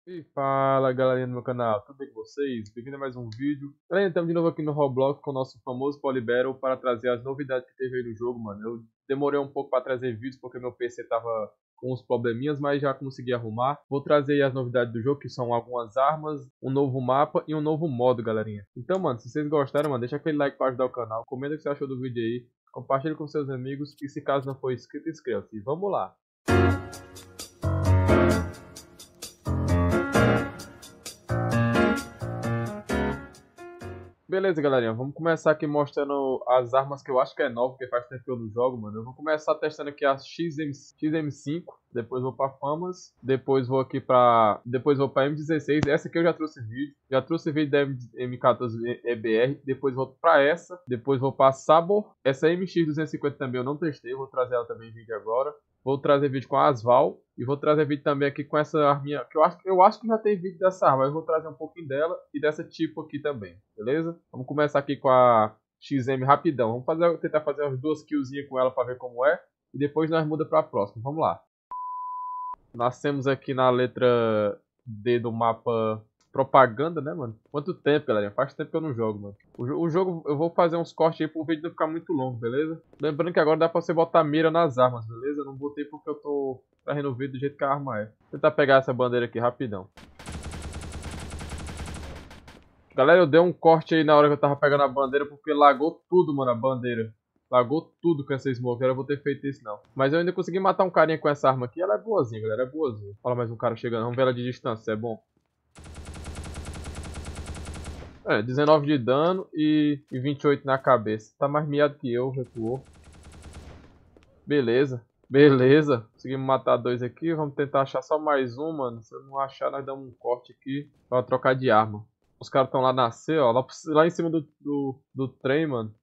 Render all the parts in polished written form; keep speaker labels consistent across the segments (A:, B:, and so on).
A: E fala galerinha do meu canal, tudo bem com vocês? Bem-vindo a mais um vídeo. Galera, estamos de novo aqui no Roblox com o nosso famoso Polybattle para trazer as novidades que teve aí no jogo, mano. Eu demorei um pouco para trazer vídeos porque meu PC tava com uns probleminhas, mas já consegui arrumar. Vou trazer aí as novidades do jogo, que são algumas armas, um novo mapa e um novo modo, galerinha. Então, mano, se vocês gostaram, mano, deixa aquele like para ajudar o canal, comenta o que você achou do vídeo aí, compartilha com seus amigos e se caso não for inscrito, inscreva-se. Vamos lá! Beleza, galerinha, vamos começar aqui mostrando as armas que eu acho que é nova, porque faz tempo que eu não jogo, mano. Eu vou começar testando aqui a XM5, depois vou pra Famas, depois vou aqui pra... depois vou pra M16, essa aqui eu já trouxe vídeo da M14 EBR, depois vou pra essa, depois vou pra Sabor, essa MX250 também eu não testei, vou trazer ela também em vídeo agora. Vou trazer vídeo com a Asval. E vou trazer vídeo também aqui com essa arminha. Que eu acho que já tem vídeo dessa arma. Mas eu vou trazer um pouquinho dela e dessa tipo aqui também. Beleza? Vamos começar aqui com a XM rapidão. Vamos tentar fazer umas duas killzinhas com ela para ver como é. E depois nós muda para a próxima. Vamos lá. Nascemos aqui na letra D do mapa propaganda, né, mano? Quanto tempo, galera? Faz tempo que eu não jogo, mano. O jogo, eu vou fazer uns cortes aí pro vídeo não ficar muito longo, beleza? Lembrando que agora dá pra você botar mira nas armas, beleza? Eu não botei porque eu tô fazendo o vídeo do jeito que a arma é. Vou tentar pegar essa bandeira aqui rapidão. Galera, eu dei um corte aí na hora que eu tava pegando a bandeira porque lagou tudo, mano, a bandeira. Lagou tudo com essa smoke, eu vou ter feito isso não. Mas eu ainda consegui matar um carinha com essa arma aqui, ela é boazinha, galera, é boazinha. Olha mais um cara chegando, vamos ver ela de distância, é bom. 19 de dano e 28 na cabeça. Tá mais miado que eu, recuou. Beleza, beleza. Conseguimos matar dois aqui, vamos tentar achar só mais um, mano. Se eu não achar, nós damos um corte aqui pra trocar de arma. Os caras estão lá na C, ó, lá em cima do trem, mano.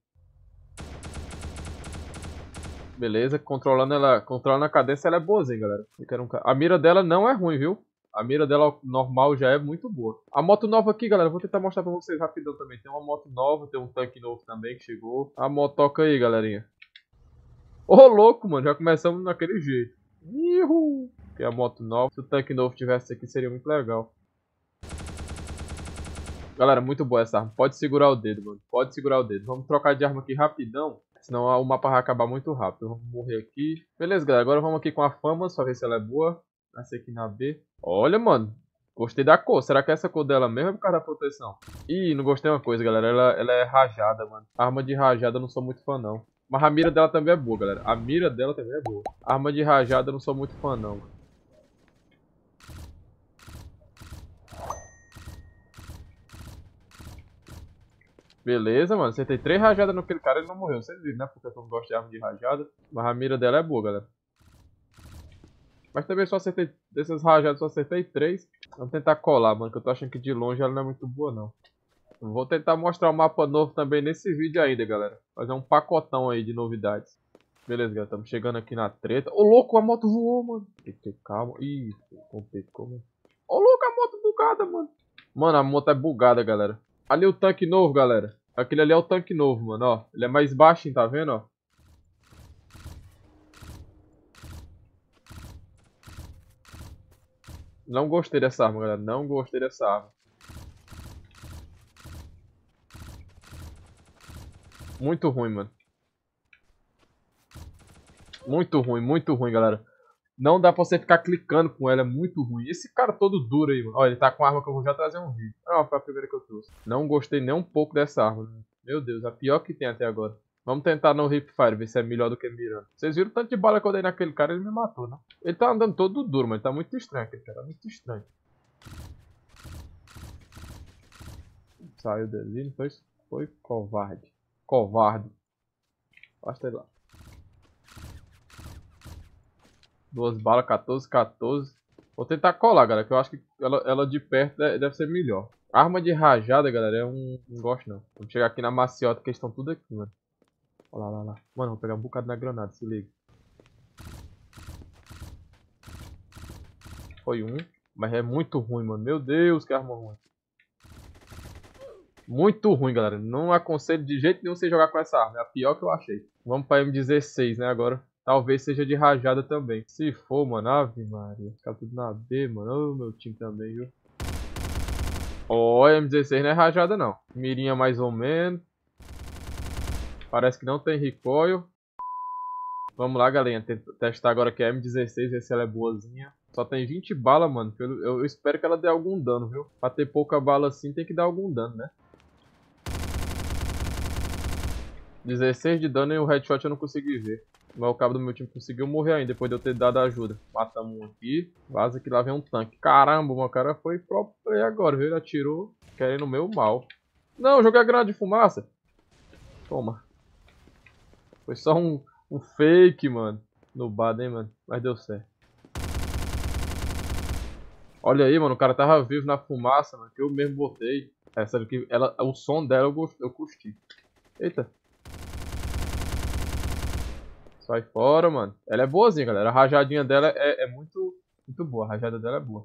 A: Beleza, controlando a cadência, ela é boazinha, galera. A mira dela não é ruim, viu? A mira dela normal já é muito boa. A moto nova aqui, galera, vou tentar mostrar pra vocês rapidão também. Tem uma moto nova, tem um tanque novo também que chegou. A motoca aí, galerinha. Ô, louco, mano, já começamos daquele jeito. Ihu! Tem a moto nova. Se o tanque novo tivesse aqui, seria muito legal. Galera, muito boa essa arma. Pode segurar o dedo, mano. Pode segurar o dedo. Vamos trocar de arma aqui rapidão. Senão o mapa vai acabar muito rápido. Vamos morrer aqui. Beleza, galera. Agora vamos aqui com a fama. Só ver se ela é boa. Nascer aqui na B. Olha, mano. Gostei da cor. Será que é essa cor dela mesmo é por causa da proteção? Ih, não gostei de uma coisa, galera. Ela é rajada, mano. Arma de rajada eu não sou muito fã, não. Mas a mira dela também é boa, galera. A mira dela também é boa. Arma de rajada eu não sou muito fã, não, mano. Beleza, mano. Acertei 3 rajadas naquele cara e ele não morreu. Vocês viram, né? Porque eu não gosto de arma de rajada. Mas a mira dela é boa, galera. Mas também só acertei. Dessas rajadas, só acertei 3. Vamos tentar colar, mano. Que eu tô achando que de longe ela não é muito boa, não. Vou tentar mostrar o mapa novo também nesse vídeo ainda, galera. Fazer um pacotão aí de novidades. Beleza, galera. Estamos chegando aqui na treta. Ô, louco, a moto voou, mano. Tem que ter calma. Ih, complicou, mano. Ô, louco, a moto bugada, mano. Mano, a moto é bugada, galera. Ali o tanque novo, galera. Aquele ali é o tanque novo, mano, ó. Ele é mais baixinho, tá vendo, ó? Não gostei dessa arma, galera. Não gostei dessa arma. Muito ruim, mano. Muito ruim, galera. Não dá pra você ficar clicando com ela, é muito ruim. Esse cara todo duro aí, mano. Olha, ele tá com a arma que eu vou já trazer um vídeo. Ah, foi a primeira que eu trouxe. Não gostei nem um pouco dessa arma, né? Meu Deus, a pior que tem até agora. Vamos tentar no Hip Fire, ver se é melhor do que mirando. Vocês viram o tanto de bala que eu dei naquele cara, ele me matou, né? Ele tá andando todo duro, mas tá muito estranho aquele cara, muito estranho. Saiu dali, não foi? Foi covarde. Covarde. Basta lá. Duas balas, 14, 14. Vou tentar colar, galera, que eu acho que ela de perto deve ser melhor. Arma de rajada, galera, eu não gosto não. Vamos chegar aqui na maciota que eles estão tudo aqui, mano. Olha lá, lá, lá. Mano, vou pegar um bocado na granada, se liga. Foi um, mas é muito ruim, mano. Meu Deus, que arma ruim. Muito ruim, galera. Não aconselho de jeito nenhum você jogar com essa arma. É a pior que eu achei. Vamos pra M16, né, agora. Talvez seja de rajada também. Se for, mano, ave Maria. Ficar tudo na B, mano. Ô, meu time também, viu? Ó, M16 não é rajada, não. Mirinha mais ou menos. Parece que não tem recoil. Vamos lá, galerinha. Testar agora que é M16, ver se ela é boazinha. Só tem 20 balas, mano. Eu espero que ela dê algum dano, viu? Pra ter pouca bala assim, tem que dar algum dano, né? 16 de dano e o headshot eu não consegui ver. Mas o cabo do meu time conseguiu morrer ainda, depois de eu ter dado ajuda. Matamos um aqui. Vaza que lá vem um tanque. Caramba, o cara foi pro play agora, viu? Ele atirou querendo o meu mal. Não, joguei a granada de fumaça. Toma. Foi só um fake, mano. No bad, hein, mano. Mas deu certo. Olha aí, mano. O cara tava vivo na fumaça, mano. Que eu mesmo botei. Essa aqui, o som dela eu curti. Eita. Sai fora, mano. Ela é boazinha, galera. A rajadinha dela é muito boa. A rajada dela é boa.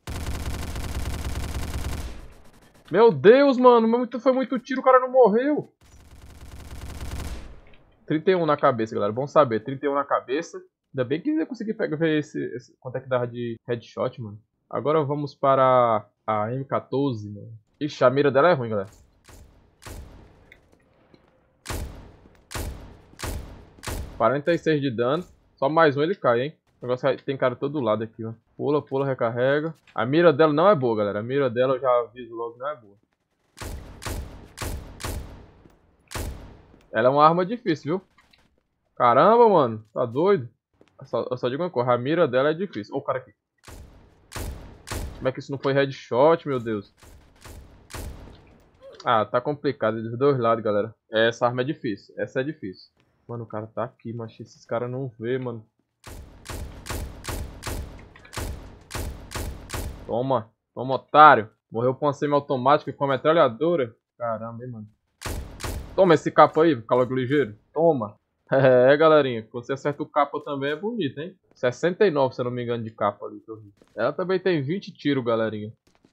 A: Meu Deus, mano. Foi muito tiro, o cara não morreu. 31 na cabeça, galera. Bom saber. 31 na cabeça. Ainda bem que eu consegui ver quanto é que dava de headshot, mano. Agora vamos para a M14, mano. Ixi, a mira dela é ruim, galera. $46 de dano. Só mais um ele cai, hein. O negócio tem cara todo lado aqui, ó. Pula, pula, recarrega. A mira dela não é boa, galera. A mira dela eu já aviso logo, não é boa. Ela é uma arma difícil, viu? Caramba, mano. Tá doido? Eu só digo uma coisa. A mira dela é difícil. Ó o cara aqui. Como é que isso não foi headshot, meu Deus? Ah, tá complicado dos dois lados, galera. Essa arma é difícil. Essa é difícil. Mano, o cara tá aqui, mas esses caras não vê, mano. Toma. Toma, otário. Morreu com uma semi-automática e com a metralhadora. Caramba, hein, mano. Toma esse capa aí, calogo ligeiro. Toma. É, galerinha. Quando você acerta o capa também é bonito, hein? 69, se eu não me engano, de capa ali que eu vi. Ela também tem 20 tiros, galerinha.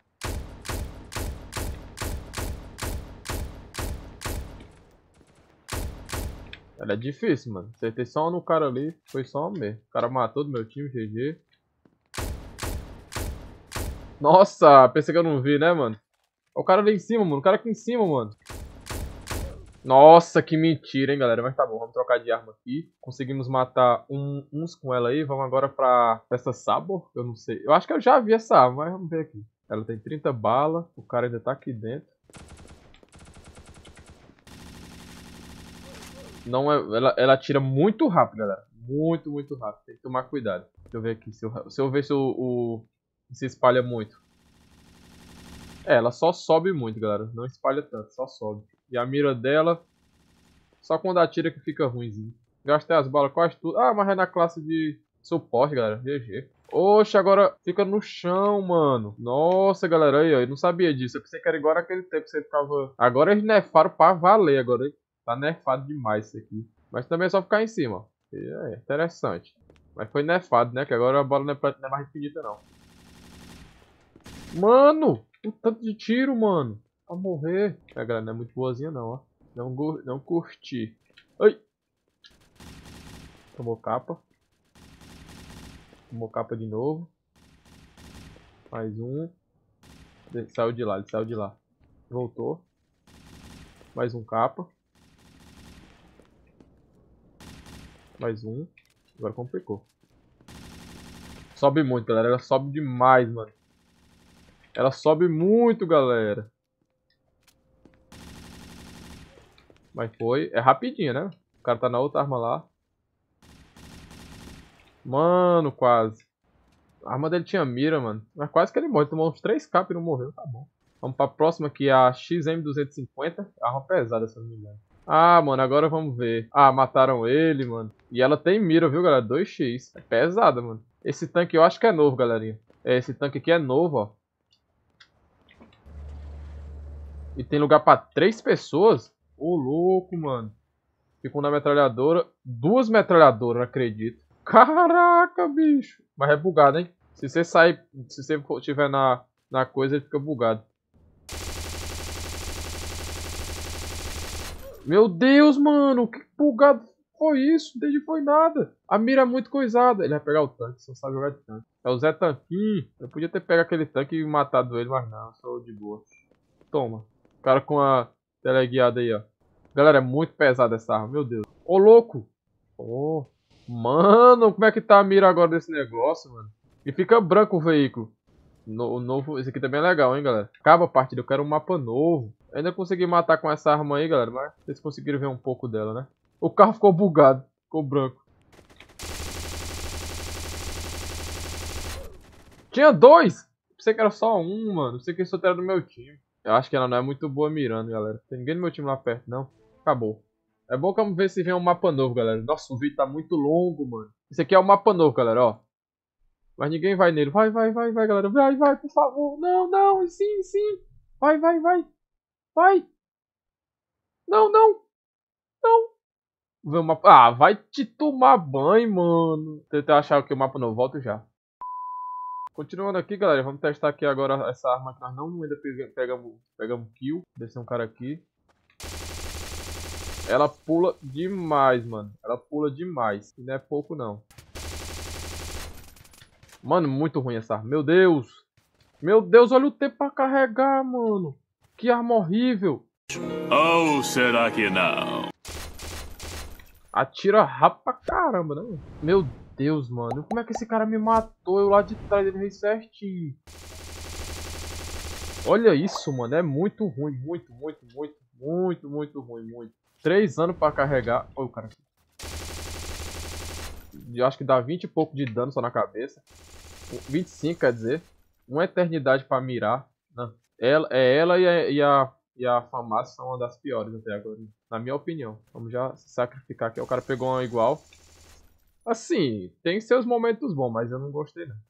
A: Ela é difícil, mano. Acertei só um no cara ali. Foi só um mesmo. O cara matou do meu time, GG. Nossa, pensei que eu não vi, né, mano? Olha o cara ali em cima, mano. O cara aqui em cima, mano. Nossa, que mentira, hein, galera. Mas tá bom, vamos trocar de arma aqui. Conseguimos matar uns com ela aí. Vamos agora pra essa Sabor. Eu não sei. Eu acho que eu já vi essa arma, mas vamos ver aqui. Ela tem 30 balas. O cara ainda tá aqui dentro. Não é, ela atira muito rápido, galera. Muito, muito rápido. Tem que tomar cuidado. Deixa eu ver aqui. Se eu ver se se espalha muito. É, ela só sobe muito, galera. Não espalha tanto, só sobe. E a mira dela, só quando atira que fica ruimzinho. Gastei as balas quase tudo. Ah, mas é na classe de suporte, galera. GG. Oxe, agora fica no chão, mano. Nossa, galera, aí, ó. Eu não sabia disso. Eu pensei que era igual aquele tempo que você ficava... Agora eles nerfaram pra valer, agora. Tá nerfado demais isso aqui. Mas também é só ficar em cima, ó. É interessante. Mas foi nerfado, né? Que agora a bola não é mais infinita, não. Mano! Um tanto de tiro, mano. Pra morrer. A galera não é muito boazinha, não, ó. Não curti. Ai! Tomou capa. Tomou capa de novo. Mais um. Ele saiu de lá, ele saiu de lá. Voltou. Mais um capa. Mais um. Agora complicou. Sobe muito, galera. Ela sobe demais, mano. Ela sobe muito, galera. Mas foi. É rapidinho, né? O cara tá na outra arma lá. Mano, quase. A arma dele tinha mira, mano. Mas quase que ele morre. Tomou uns 3 capas e não morreu. Tá bom. Vamos pra próxima aqui, a XM250. Arma pesada, se eu não me engano. Ah, mano, agora vamos ver. Ah, mataram ele, mano. E ela tem mira, viu, galera? 2x. É pesada, mano. Esse tanque eu acho que é novo, galerinha. Esse tanque aqui é novo, ó. E tem lugar pra 3 pessoas? Ô, louco, mano. Ficam na metralhadora. 2 metralhadoras, não acredito. Caraca, bicho. Mas é bugado, hein? Se você sair... Se você estiver na coisa, ele fica bugado. Meu Deus, mano. Que bugado foi isso? Não entendi foi nada. A mira é muito coisada. Ele vai pegar o tanque, só sabe jogar de tanque. É o Zé Tanquinho. Eu podia ter pegado aquele tanque e matado ele, mas não, sou de boa. Toma. O cara com a teleguiada aí, ó. Galera, é muito pesada essa arma, meu Deus. Ô, louco. Ô, mano, como é que tá a mira agora desse negócio, mano? E fica branco o veículo. O novo, esse aqui também é legal, hein, galera. Acaba a partida, eu quero um mapa novo. Eu ainda consegui matar com essa arma aí, galera, mas vocês conseguiram ver um pouco dela, né? O carro ficou bugado, ficou branco. Tinha dois! Pensei que era só um, mano. Pensei que isso era do meu time. Eu acho que ela não é muito boa mirando, galera. Tem ninguém no meu time lá perto, não. Acabou. É bom que vamos ver se vem um mapa novo, galera. Nossa, o vídeo tá muito longo, mano. Esse aqui é o mapa novo, galera, ó. Mas ninguém vai nele. Vai, galera. Vai, por favor. Não, não. Sim, sim. Vai. Vai. Não. Vê o mapa. Ah, vai te tomar banho, mano. Tentei achar aqui o mapa novo. Volto já. Continuando aqui, galera. Vamos testar aqui agora essa arma que nós não ainda pegamos kill. Descer um cara aqui. Ela pula demais, mano. Ela pula demais. E não é pouco, não. Mano, muito ruim essa arma. Meu Deus. Meu Deus, olha o tempo pra carregar, mano. Que arma horrível.
B: Ou será que não?
A: Atira rápido pra caramba, né, mano? Meu Deus, mano. Como é que esse cara me matou? Eu lá de trás dele veio certinho. Olha isso, mano. É muito ruim. Muito ruim. 3 anos pra carregar. Olha o cara aqui. Eu acho que dá 20 e pouco de dano só na cabeça. 25, quer dizer. Uma eternidade pra mirar. Não. Ela e a FAMAS são uma das piores até agora. Na minha opinião. Vamos já se sacrificar aqui. O cara pegou uma igual. Assim, tem seus momentos bons, mas eu não gostei não.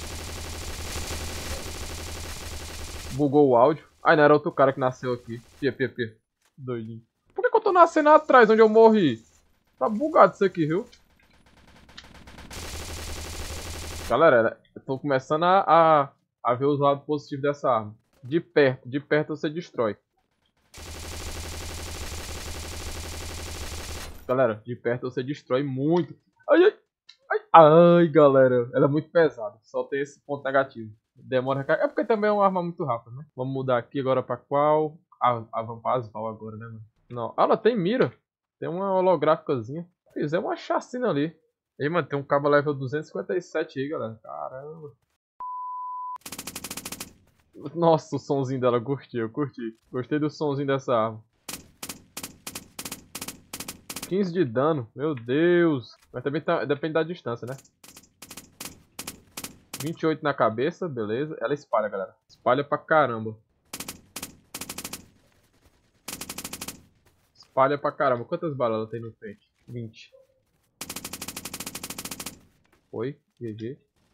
A: Bugou o áudio. Ai, não, era outro cara que nasceu aqui. Pia. Doidinho. Por que eu tô nascendo atrás, onde eu morri? Tá bugado isso aqui, viu? Galera, eu tô começando a ver os lados positivos dessa arma. De perto você destrói. Galera, de perto você destrói muito. Ai, galera, ela é muito pesada. Só tem esse ponto negativo. Demora a recarregar. É porque também é uma arma muito rápida, né? Vamos mudar aqui agora pra qual? Vamos pra Asval agora, né, mano? Não. Ah, ela tem mira. Tem uma holográficazinha. Fizemos uma chacina ali. Ei, mano, tem um cabo level 257 aí, galera. Caramba. Nossa, o somzinho dela, eu curti. Gostei do somzinho dessa arma. 15 de dano, meu Deus. Mas também depende da distância, né? 28 na cabeça, beleza. Ela espalha, galera. Espalha pra caramba. Espalha pra caramba. Quantas balas ela tem no frente? 20. Foi, GG.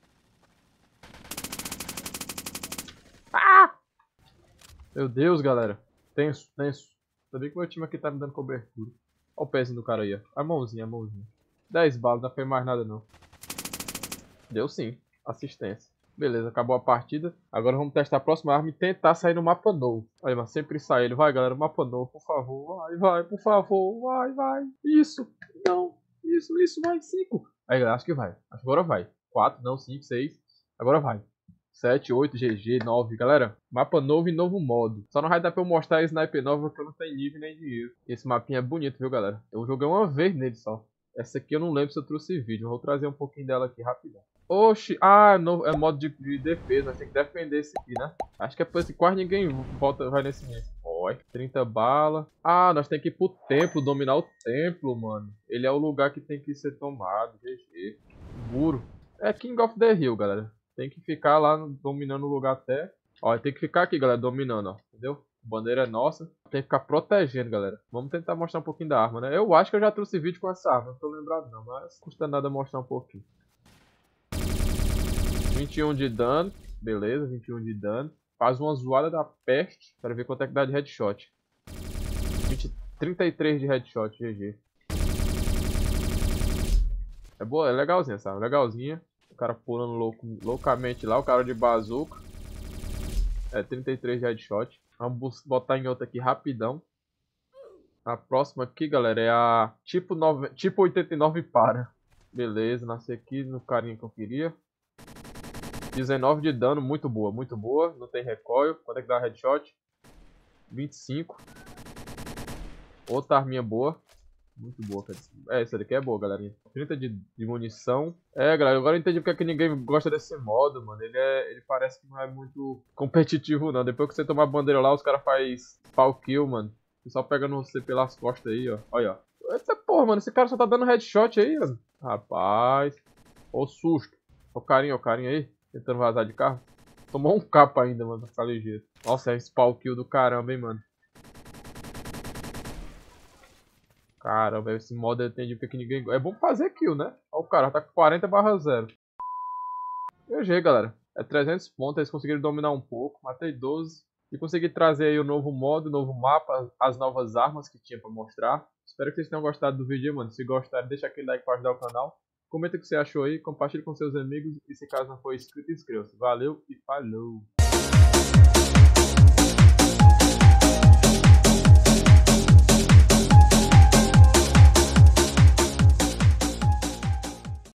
A: Ah! Meu Deus, galera. Tenso. Sabia que meu time aqui tá me dando cobertura. Olha o pezinho do cara aí, ó. A mãozinha. 10 balas, não fez mais nada não. Deu sim. Assistência. Beleza, acabou a partida. Agora vamos testar a próxima arma e tentar sair no mapa novo. Olha, mas sempre sai ele. Vai, galera, mapa novo, por favor. Vai, por favor. Vai. Isso. Não. Isso. Vai. 5. Aí, galera, acho que vai. Acho que agora vai. 4, não, 5, 6. Agora vai. 7, 8, GG, 9. Galera, mapa novo e novo modo. Só não vai dar pra eu mostrar a sniper nova porque eu não tenho nível nem dinheiro. Esse mapinha é bonito, viu, galera? Eu joguei uma vez nele só. Essa aqui eu não lembro se eu trouxe vídeo. Eu vou trazer um pouquinho dela aqui rapidão. Oxi, é modo de defesa. Nós tem que defender esse aqui, né? Acho que é por isso que quase ninguém vai nesse mesmo. Oi, 30 bala. Ah, nós tem que ir pro templo, dominar o templo, mano. Ele é o lugar que tem que ser tomado. GG. Muro. É King of the Hill, galera. Tem que ficar lá dominando o lugar até. Ó, tem que ficar aqui, galera, dominando, ó. Entendeu? A bandeira é nossa. Tem que ficar protegendo, galera. Vamos tentar mostrar um pouquinho da arma, né? Eu acho que eu já trouxe vídeo com essa arma. Não tô lembrado não, mas custa nada mostrar um pouquinho. 21 de dano. Beleza, 21 de dano. Faz uma zoada da peste. Para ver quanto é que dá de headshot. 33 de headshot, GG. É boa, é legalzinha essa arma, legalzinha. O cara pulando loucamente lá, o cara de bazuca. É, 33 de headshot. Vamos botar em outra aqui rapidão. A próxima aqui, galera, é a tipo 89 para. Beleza, nasci aqui no carinha que eu queria. 19 de dano, muito boa, muito boa. Não tem recoil. Quanto é que dá headshot? 25. Outra arminha boa. Muito boa, cara. Essa daqui é boa, galerinha. 30 de munição. Galera, agora eu entendi porque é que ninguém gosta desse modo, mano. Ele parece que não é muito competitivo, não. Depois que você tomar a bandeira lá, os caras fazem pau kill, mano. E só pega no você pelas costas aí, ó. Olha, ó. Essa porra, mano. Esse cara só tá dando headshot aí, mano. Rapaz. Ô susto. Ó o carinha aí. Tentando vazar de carro. Tomou um capa ainda, mano, pra ficar ligeiro. Nossa, é esse pau kill do caramba, hein, mano. Caramba, esse modo eu entendi porque que ninguém... É bom fazer kill, né? Ó, o cara tá com 40/0. GG, galera. É 300 pontos, eles conseguiram dominar um pouco. Matei 12. E consegui trazer aí o novo modo, o novo mapa, as novas armas que tinha pra mostrar. Espero que vocês tenham gostado do vídeo, mano. Se gostaram, deixa aquele like pra ajudar o canal. Comenta o que você achou aí, compartilhe com seus amigos. E se caso não for inscrito, inscreva-se. Valeu e falou!